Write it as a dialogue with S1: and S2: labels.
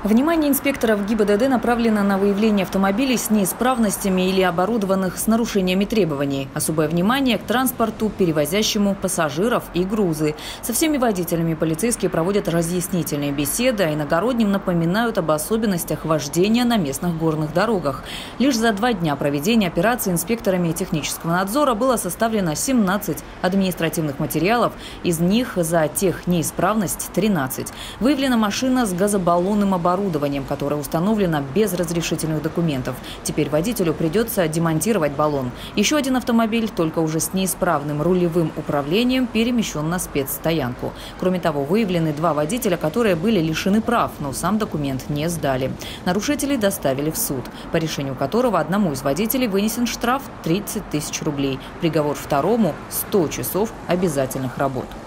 S1: Внимание инспекторов ГИБДД направлено на выявление автомобилей с неисправностями или оборудованных с нарушениями требований. Особое внимание к транспорту, перевозящему пассажиров и грузы. Со всеми водителями полицейские проводят разъяснительные беседы, а иногородним напоминают об особенностях вождения на местных горных дорогах. Лишь за 2 дня проведения операции инспекторами технического надзора было составлено 17 административных материалов, из них за технеисправность 13. Выявлена машина с газобаллонным оборудованием, которое установлено без разрешительных документов. Теперь водителю придется демонтировать баллон. Еще один автомобиль, только уже с неисправным рулевым управлением, перемещен на спецстоянку. Кроме того, выявлены 2 водителя, которые были лишены прав, но сам документ не сдали. Нарушителей доставили в суд, по решению которого одному из водителей вынесен штраф 30 000 рублей. Приговор второму – 100 часов обязательных работ.